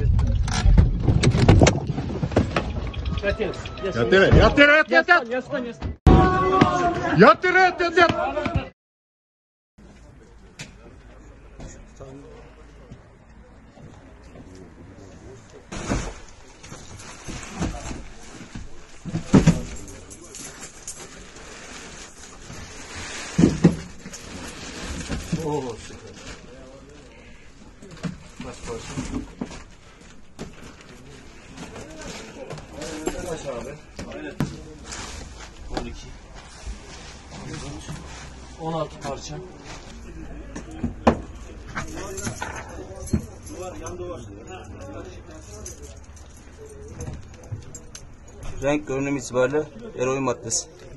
Yat yere. Yat yere, yat yere, yat yat yat. Yaslan. Yat yere, yat yat yat. Oo, süper. Kaç parça? Kaç abi? Aynen. 12. 16 parça. Renk görünüm itibariyle eroin maddesi.